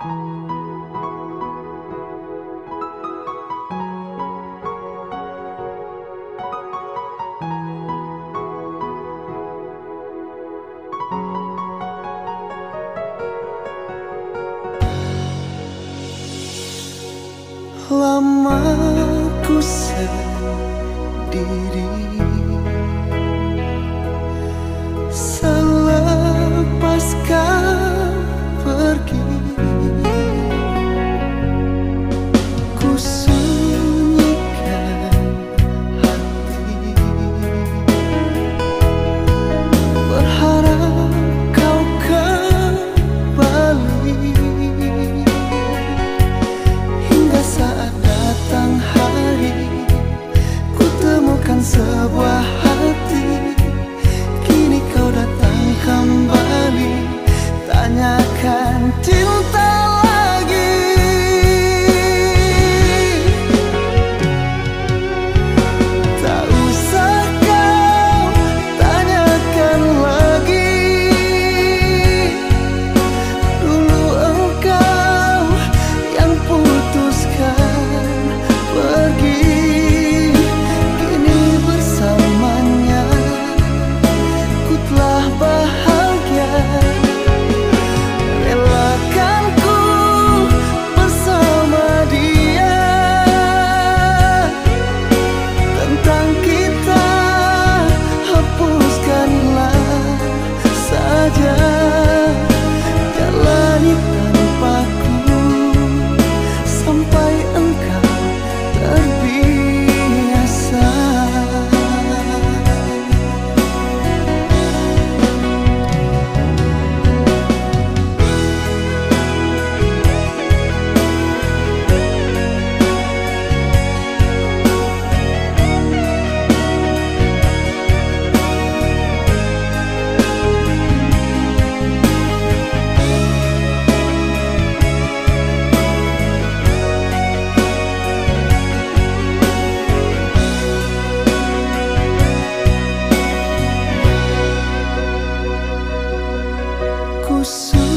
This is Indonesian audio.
Lama ku sendiri selepas kau pergi. Ku sunyikan hati, berharap kau kembali. Hingga saat datang hari, ku temukan sebuah hati. Kini kau datang kembali, tanyakan cinta lagi. Tak usah kau tanyakan lagi. Dulu engkau yang putuskan pergi, kini bersamanya ku telah bahagia. Relakan ku bersama dia. Tentang kita hapuskanlah saja, jalani tanpaku sampai engkau terbiasa. Ku